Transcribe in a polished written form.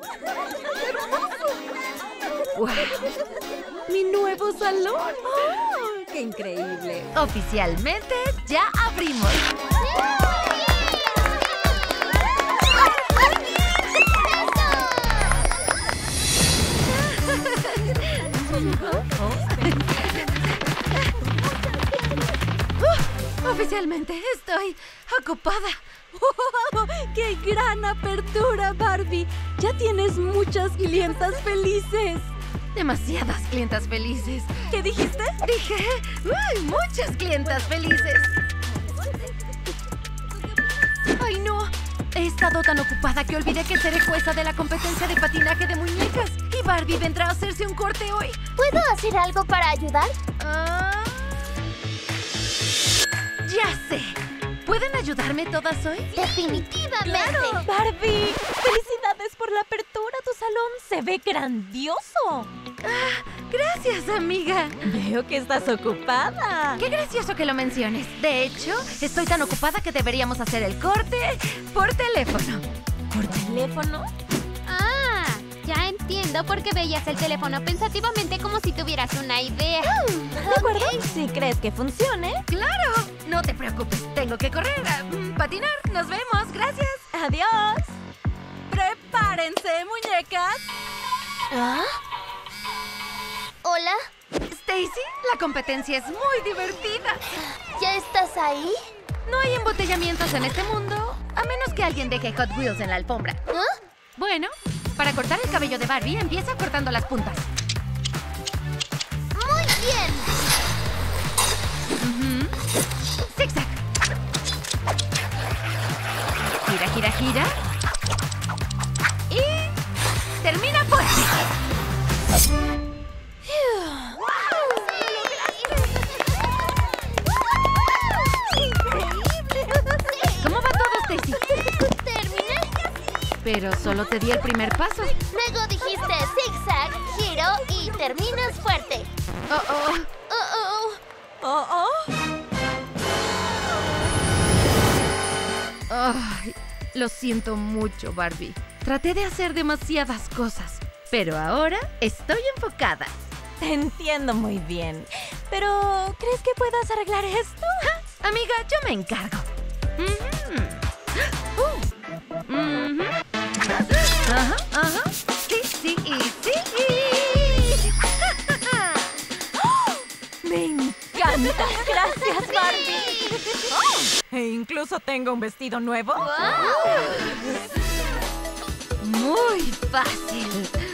¡Wow! ¡Mi nuevo salón! ¡Oh, qué increíble! Oficialmente, ya abrimos. Oficialmente estoy ocupada. ¡Oh, ¡qué gran apertura, Barbie! Ya tienes muchas clientas felices. Demasiadas clientas felices. ¿Qué dijiste? Dije, ¡uy! Muchas clientas felices. ¡Ay, no! He estado tan ocupada que olvidé que seré jueza de la competencia de patinaje de muñecas. Y Barbie vendrá a hacerse un corte hoy. ¿Puedo hacer algo para ayudar? Ya sé. ¿Pueden ayudarme todas hoy? Definitivamente. ¡Claro! Barbie, felicidades por la apertura. Tu salón se ve grandioso. Gracias, amiga. Veo que estás ocupada. Qué gracioso que lo menciones. De hecho, estoy tan ocupada que deberíamos hacer el corte por teléfono. ¿Por teléfono? Ah, ya entiendo por qué veías el teléfono pensativamente como si tuvieras una idea. ¿De acuerdo? Si crees que funcione. ¡Claro! No te preocupes. Tengo que correr a patinar. Nos vemos. Gracias. Adiós. Prepárense, muñecas. ¿Ah? ¿Hola? Stacy, la competencia es muy divertida. ¿Ya estás ahí? No hay embotellamientos en este mundo, a menos que alguien deje Hot Wheels en la alfombra. ¿Ah? Bueno, para cortar el cabello de Barbie, empieza cortando las puntas. ¡Muy bien! Zigzag. Gira, gira, gira. Y termina fuerte. ¿Cómo va todo, Stacy? ¿Terminé? Pero solo te di el primer paso. Luego dijiste zigzag, giro y terminas fuerte. Oh. Ay, lo siento mucho, Barbie. Traté de hacer demasiadas cosas, pero ahora estoy enfocada. Te entiendo muy bien. Pero, ¿crees que puedas arreglar esto? Amiga, yo me encargo. Ajá. Sí y sí. ¡Me encanta! ¡Gracias, Barbie! E incluso tengo un vestido nuevo. Muy fácil.